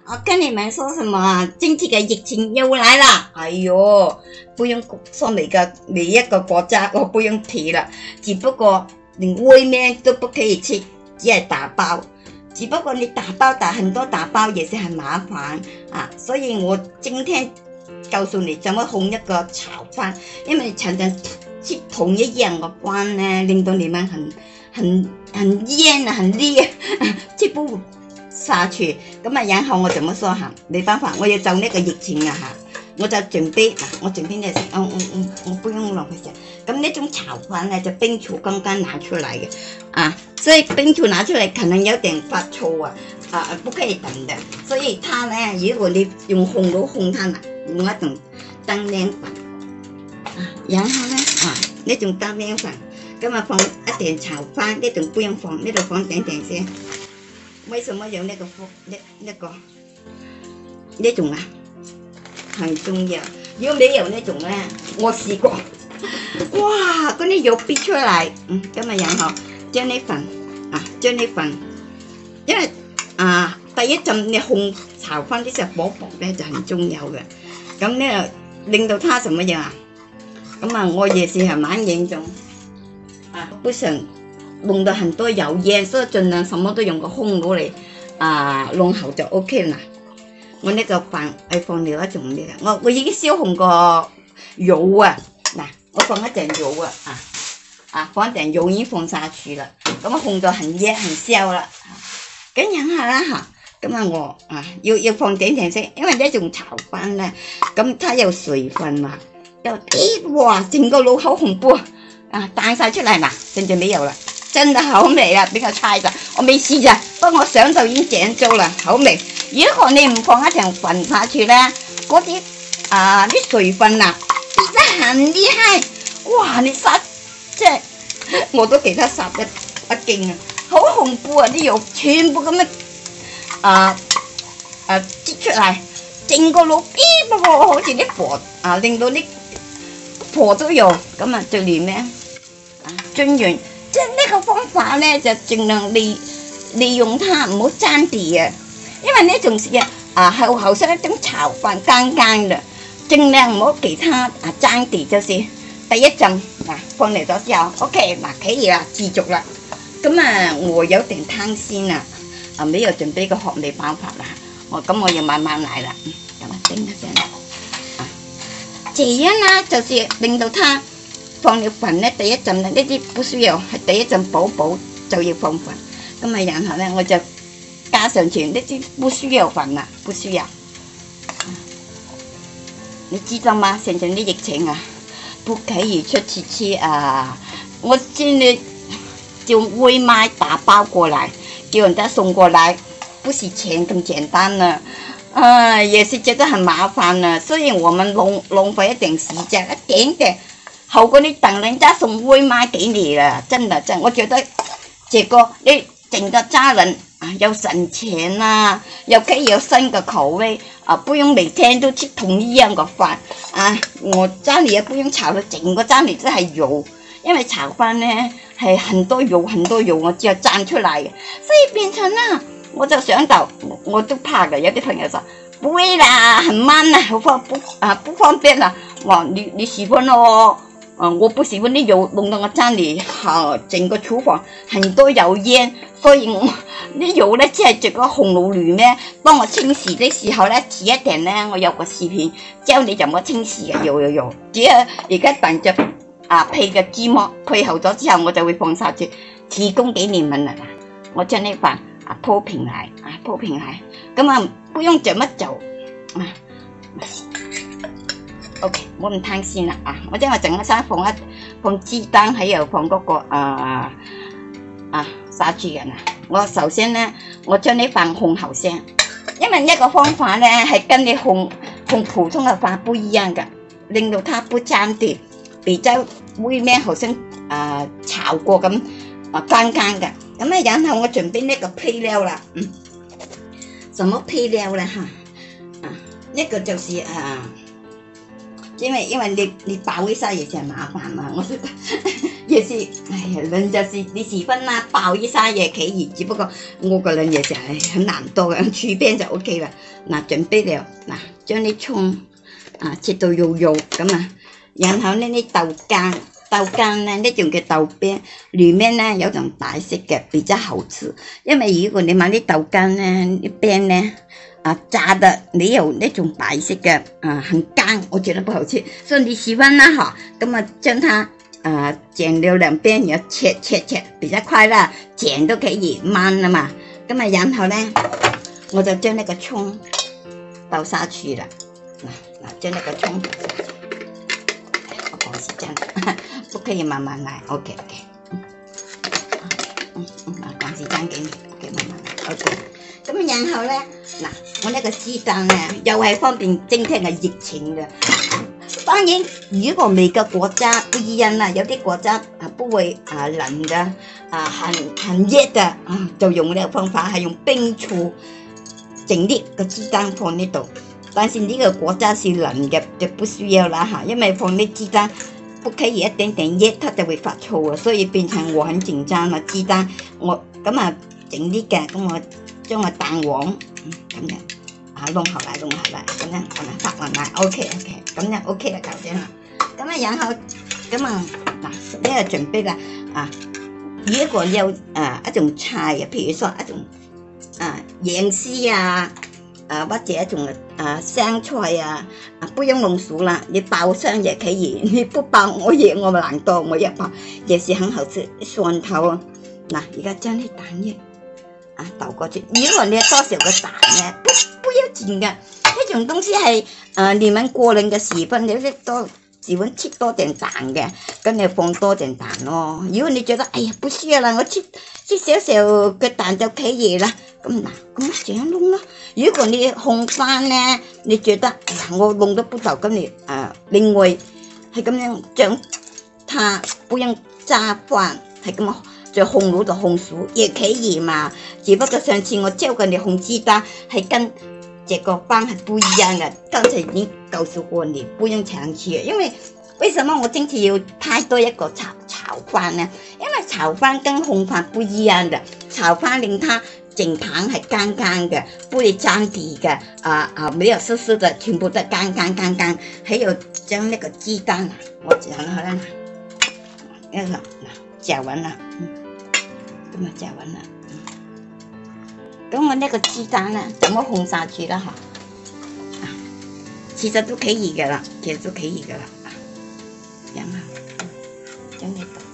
我跟你们说什么啊？经济嘅疫情又来了，哎呦，不用说每一个国家我不用提了，只不过连外面都不可以吃，只系打包。只不过你打包很多打包也是很麻烦啊，所以我今天告诉你怎么烘一个炒饭，因为常常吃同一样嘅饭呢，令到你们很厌啊，很腻啊，吃不下去。咁啊，然後我怎麼說嚇？沒辦法，我要就呢個疫情啊嚇，我就準備嗱，我準備嘅食，我不用浪費時間。咁呢種炒飯呢，就冰廚剛剛拿出來嘅啊，所以冰廚拿出來可能有點發臭啊，不可以等的。所以它呢，如果你用紅爐烘它啦，用一種燈靚粉啊，然後呢呢種燈靚粉，咁啊放一點炒飯，呢種不用放，呢度放點先。為什麼有呢種啊？很重要。如果沒有呢種呢，我試過，哇，嗰啲肉逼出嚟，咁啊，然後將呢份，因為第一陣你烘炒翻啲隻薄薄咧就很重要嘅，咁呢令到它什麼樣啊？咁啊，我也是係蠻嚴重，不想弄到很多油煙，所以盡量什麼都用個烘爐嚟弄好就 OK 啦。我呢個飯係放了一種咩嘅？我已經燒紅個油啊，嗱，我放一點油放一點油已經放下去了，咁啊烘到很熱很燒啦。咁樣下啦嚇，咁啊我要放點先，因為呢種炒飯咧，咁它有水分嘛，哇，整個爐好恐怖彈晒出嚟啦，現在沒有了。真的好味啊！俾我猜咋，我未試咋，不過我想就已經整咗啦，好味。如果你唔放一條粉下去咧，嗰啲啲水分啊變得很厲害，哇！你殺即係我都記得殺一勁啊，好恐怖啊！啲肉全部咁樣擠出嚟，整個爐好似啲火令到啲火都有，咁啊就連咩津源。即係呢個方法咧，就盡量利用它，唔好爭地啊！因為呢種是後生一種炒飯乾乾嘅，盡量唔好其他爭地就是第一陣放嚟咗之後 ，OK 可以啦，繼續啦。咁我有點貪心啊，沒有準備個學味方法啦，咁我要慢慢嚟啦。咁叮一聲這樣啦，就是令到它。放了粉咧，第一陣呢啲不需要，係第一陣補就要放粉。咁然後咧我就加上去呢啲不需要粉啦，不需要。你知道嗎？現在啲疫情不可以出去吃我見你叫外賣打包過來，叫人家送過來，不是錢咁簡單啦。也是覺得很麻煩啦，所以我們浪費一點時間，一點點。好過你等人家送外賣給你了，真的，我覺得這個你整個家人又省錢啦，又可以有新嘅口味不用每天都吃同一樣嘅飯我家裏也不用炒到整個家裏都係油，因為炒飯呢係很多油，我只有賺出來嘅，所以變成啦，我就想到我都怕嘅，有啲朋友說不會啦，很慢啦，不方便啦，哇，你喜歡咯。我不喜歡啲油弄到我家裏整個廚房很多油煙，所以我啲油咧只係着個紅爐裏面幫我清洗的時候咧，遲一點咧我有個視頻教你怎麼清洗嘅，有，只係而家等着配嘅芝麻配好咗之後，我就會放下去提供給你們啦。我將呢飯鋪平來，咁不用這麼久OK， 我唔貪先啦我將我整個衫放雞蛋，還有放嗰個殺豬人我首先呢，我將呢飯烘好先，因為呢個方法呢係跟你烘普通嘅飯不一樣嘅，令到它不沾地，比較外面好像炒過咁乾乾嘅。咁然後我準備呢個配料啦，什麼配料呢呢個就是因為你包一下也是很麻煩嘛，我覺得也是，人就是你喜歡啦，包一下也可以，只不過我個人也是很懶惰，隨便就 OK 了。 準備了，將啲葱切到肉肉咁啊，然後呢啲豆乾呢，呢種嘅豆邊，裏面呢有種白色嘅，比較好吃。因為如果你買啲豆乾呢，啲邊呢炸的你有那種白色嘅很乾，我覺得不好吃。所以你喜歡啦哈，咁啊將它剪了兩邊，然後切，比較快啦，剪都可以慢啦嘛。咁啊，然後呢，我就將那個葱倒下去啦。將那個葱倒下去，我趕時間，不可以慢慢來。OK， 趕時間給你，OK， 慢慢來。OK， 咁然後呢，我那個雞蛋呢，又係方便今天嘅疫情嘅。當然，如果每個國家不一樣啦，有啲國家不會冷的，很熱的就用呢個方法，係用冰醋整啲個雞蛋放呢度。但是呢個國家是冷嘅，就不需要啦嚇，因為放啲雞蛋不可以一點點熱，它就會發臭啊，所以變成我很緊張啦。雞蛋我咁整啲嘅，咁我將個蛋黃咁樣弄好來，咁樣發勻來 ，OK， 咁樣 OK 啦，搞掂啦。咁然後咁呢個準備啦如果有一種菜嘅，譬如說一種芫絲或者一種生菜不用弄熟啦，你爆香也可以，你不爆我懶惰，我一爆也是很好吃。蒜頭而家將啲蛋液倒過去。如果你多少個蛋呢，不要緊嘅，呢種東西係你們個人嘅時分，你喜歡切多點蛋嘅，咁你放多點蛋咯。如果你覺得哎呀不需要啦，我切少少嘅蛋就可以啦，咁這樣弄咯。如果你烘飯呢，你覺得哎呀我弄得不到，咁你另外係咁樣將它不用炸飯，係咁在烘爐度烘熟也可以嘛。只不過上次我教過你烘雞蛋係跟這個飯係不一樣的，剛才已經告訴過你，不用嘗試。因為什麼我今次要拍多一個炒飯呢？因為炒飯跟烘飯不一樣的，炒飯令它整盤係乾乾的，不會沾底的，沒有濕濕的，全部都乾。還有將那個雞蛋我講好了攪完了，咁啊攪完了。咁我呢個雞蛋呢，怎麼烘下去啦？其實都可以噶啦，然後將呢個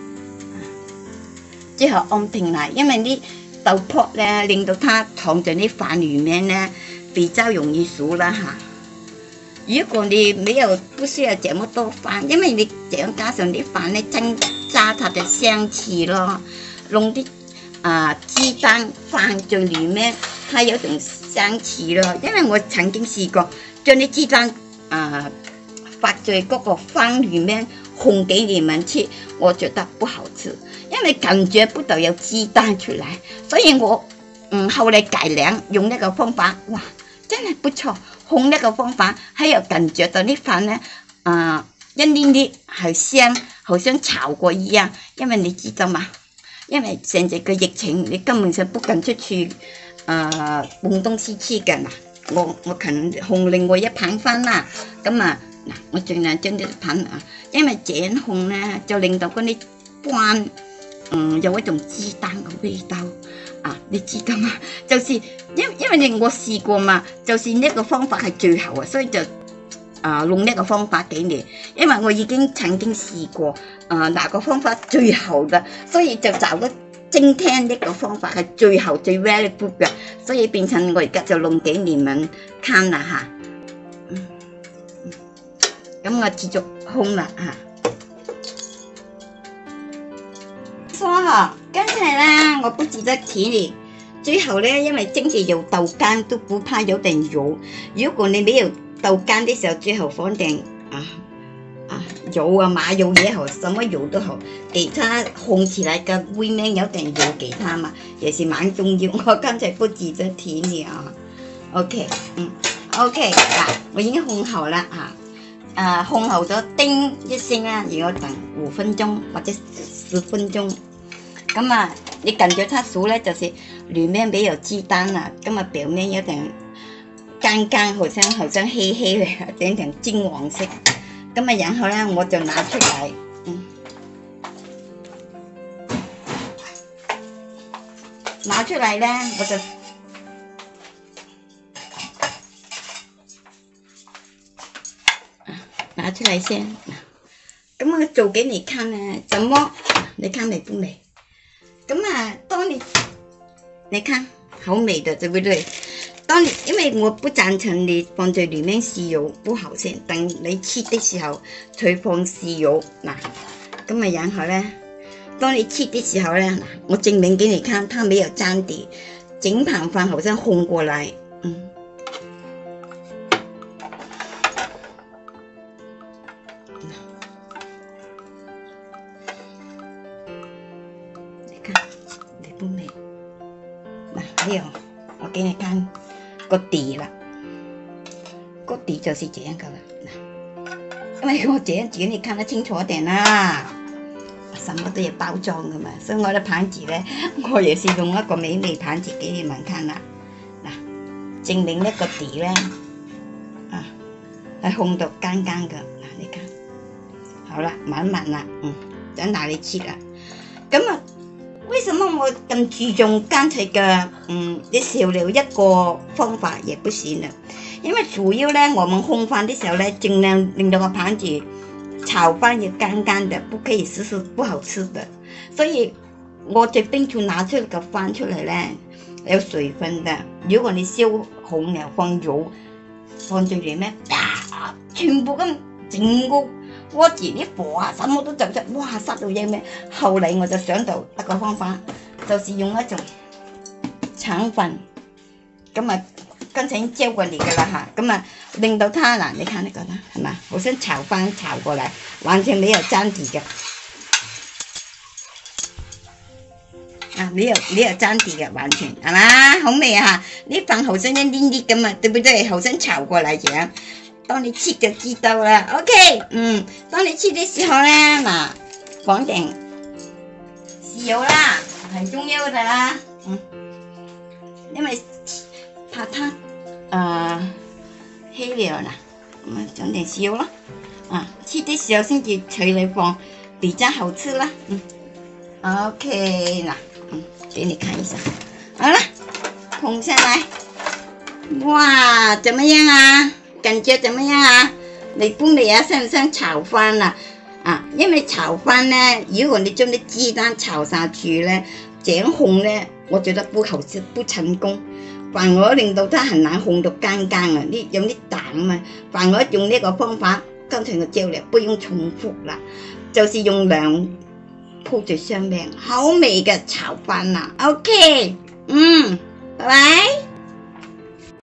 最後按平來，因為啲豆泡呢，令到它躺在啲飯裏面呢，比較容易熟啦嚇。如果你不需要這麼多飯，因為你這樣加上啲飯呢，增加它的香氣咯，弄啲雞蛋放在裏面，它有種香氣咯。因為我曾經試過將啲雞蛋放在嗰個飯裏面烘給你們吃，我覺得不好吃，因為感覺不到有雞蛋出來，所以我後來改良用呢個方法，哇，真係不錯。烘呢個方法還有感覺到啲飯呢一黏黏係香，好像炒過一樣。因為你知道嘛，因為現在嘅疫情，你根本上不敢出去搬東西吃嘅嘛。我可能烘另外一盤飯啦，咁我盡量將啲盤因為這樣烘呢，就令到嗰啲飯有一種雞蛋嘅味道你知道嘛？就是因為我試過嘛，就是呢個方法係最後所以就用呢個方法給你，因為我已經曾經試過哪個方法最好的，所以就找咗今天呢個方法係最後最 very good 嘅，所以變成我而家就弄給你們看啦嚇。咁我繼續烘啦嚇。剛才呢我不記得提你，最後呢因為蒸嘅有豆乾都不怕有點油，如果你沒有豆乾的時候，最後放點油馬油也好，什麼油都好，給它烘起來個外面有點油給它嘛，也是蠻重要。我剛才不記得提你OK， 我已經烘好了烘好咗叮一聲然後等5分鐘或者10分鐘。咁你感覺它熟呢，就是裏面沒有雞蛋啦，咁表面有點干，好像黑黑的，整成金黃色。咁啊，然後咧我就拿出嚟，拿出嚟咧我就拿出嚟先。咁我做給你看呢，怎麼？你看美不美？咁啊，當你看好美的，對不對？因為我不贊成你放在裡面豉油，不好吃。等你切的時候才放豉油嗱。咁啊，然後呢，當你切的時候呢，我證明給你看，它沒有沾底，整盤飯好像烘過來，你看美不美？嗱，還有我給你看。個底啦，個底就是這樣噶啦。因為我這樣子你看得清楚一點啦，什麼都要包裝噶嘛，所以我的盤子呢，我也是用一個美美盤子給你們看啦。嗱，證明呢個底呢，係烘到乾乾噶。嗱，你看，好啦，滿滿啦，在哪裡切啊？咁啊。為什麼我咁注重剛才嘅啲少料一個方法也不行啦？因為主要呢，我們烘飯的時候呢，盡量令到個盤子炒飯也乾乾的，不可以是不好吃的。所以我在冰處拿出個飯出嚟呢，有水分的。如果你燒紅了放油放在裡面，全部咁整個鍋子啲火啊，什麼都走出，哇！殺到嘢咩？後嚟我就想到一個方法，就是用一種腸粉，咁啊，剛才已經教過你噶啦嚇，咁啊令到它嗱，你看呢個啦，係嘛？好像炒飯炒過來，完全沒有沾底嘅，沒有沾底嘅，完全係嘛？好味啊！呢飯好像一黏黏咁啊，對不對？好像炒過來這樣。當你切就知道啦 ，OK，當你切的時候呢，嗱，放定豉油啦，很重要的啦，因為怕它黑了啦，咁啊整點豉油咯，切的時候先至取嚟放，比較好吃啦，OK， 嗱，給你看一下，好啦，捧上來，哇，怎麼樣啊？感覺怎麼樣啊？美不美啊？像唔像炒飯啊？因為炒飯呢，如果你將啲雞蛋炒下去呢，這樣烘呢，我覺得不好吃，不成功。反而令到它很難烘到乾乾啊！有啲淡啊，反而用呢個方法，剛才我教了，不用重複啦，就是用兩鋪在上面，好味嘅炒飯啦。OK，拜拜。